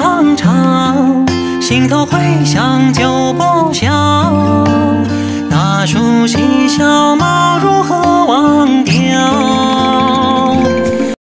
长长，心头回响就不响。